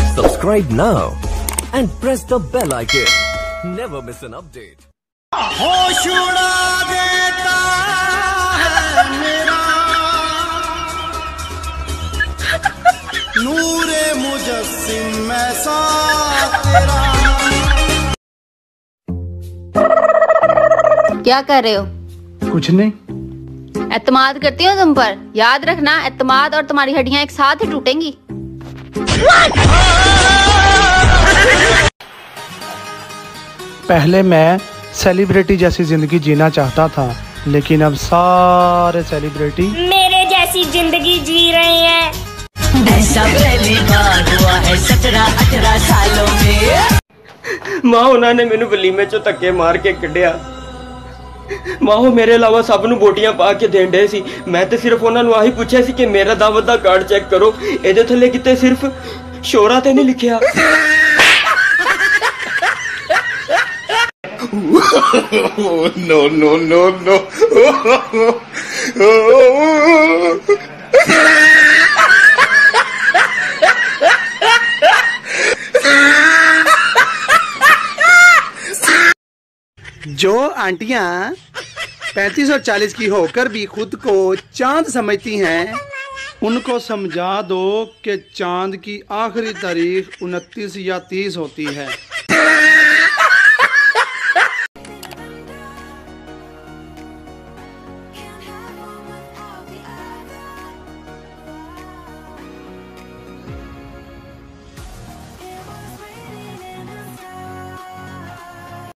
Subscribe now and press the bell icon. Never miss an update. होश उड़ा देता है मेरा नूरे मुजस्सिम ऐसा तेरा। क्या कर रहे हो? कुछ नहीं। एतमाद करती हो तुम पर, याद रखना एतमाद और तुम्हारी हड्डियां एक साथ ही टूटेंगी। पहले मैं सेलिब्रिटी जैसी जिंदगी जीना चाहता था, लेकिन अब सारे सेलिब्रिटी मेरे जैसी जिंदगी जी रहे हैं। ऐसा पहली बार हुआ है 17-18 सालों में। मां उन्होंने मैनू वलीमे चो धक्के मार के कढ़िया। मां मेरे अलावा सब नू बोटियां पा के देन डे सी। मैं ते सिर्फ उन्हां नू आही पुछया सी कि मेरा दावत दा कार्ड चेक करो, इहदे थल्ले किते सिर्फ शोरा ते नहीं लिखिया। No no no no. जो आंटियां 35 और 40 की होकर भी खुद को चांद समझती हैं, उनको समझा दो कि चांद की आखिरी तारीख 29 या 30 होती है।